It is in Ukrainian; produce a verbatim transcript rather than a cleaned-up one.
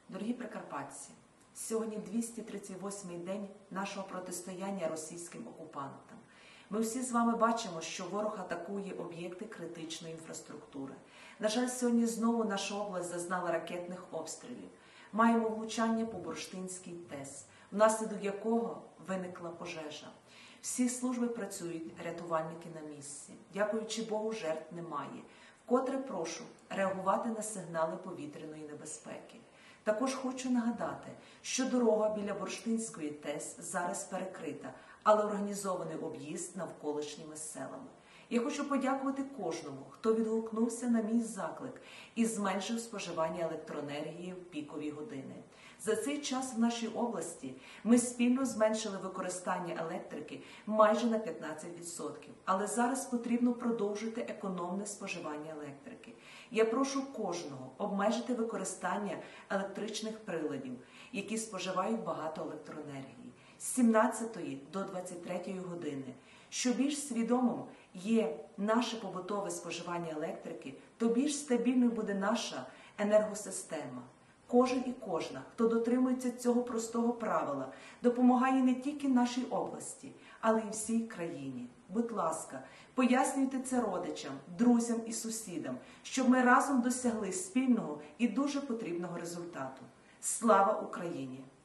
Дорогі прикарпатці, сьогодні двісті тридцять восьмий день нашого протистояння російським окупантам. Ми всі з вами бачимо, що ворог атакує об'єкти критичної інфраструктури. На жаль, сьогодні знову наша область зазнала ракетних обстрілів. Маємо влучання по Бурштинській ТЕС, внаслідок якого виникла пожежа. Всі служби працюють, рятувальники на місці. Дякуючи Богу, жертв немає. Вкотре прошу реагувати на сигнали повітряної небезпеки. Також хочу нагадати, що дорога біля Бурштинської ТЕС зараз перекрита, але організований об'їзд навколишніми селами. Я хочу подякувати кожному, хто відгукнувся на мій заклик і зменшив споживання електроенергії в пікові години. За цей час в нашій області ми спільно зменшили використання електрики майже на п'ятнадцять відсотків, але зараз потрібно продовжити економне споживання електрики. Я прошу кожного обмежити використання електричних приладів, які споживають багато електроенергії, з сімнадцятої до двадцять третьої години. Що більш свідомим є наше побутове споживання електрики, то більш стабільною буде наша енергосистема. Кожен і кожна, хто дотримується цього простого правила, допомагає не тільки нашій області, але й всій країні. Будь ласка, пояснюйте це родичам, друзям і сусідам, щоб ми разом досягли спільного і дуже потрібного результату. Слава Україні!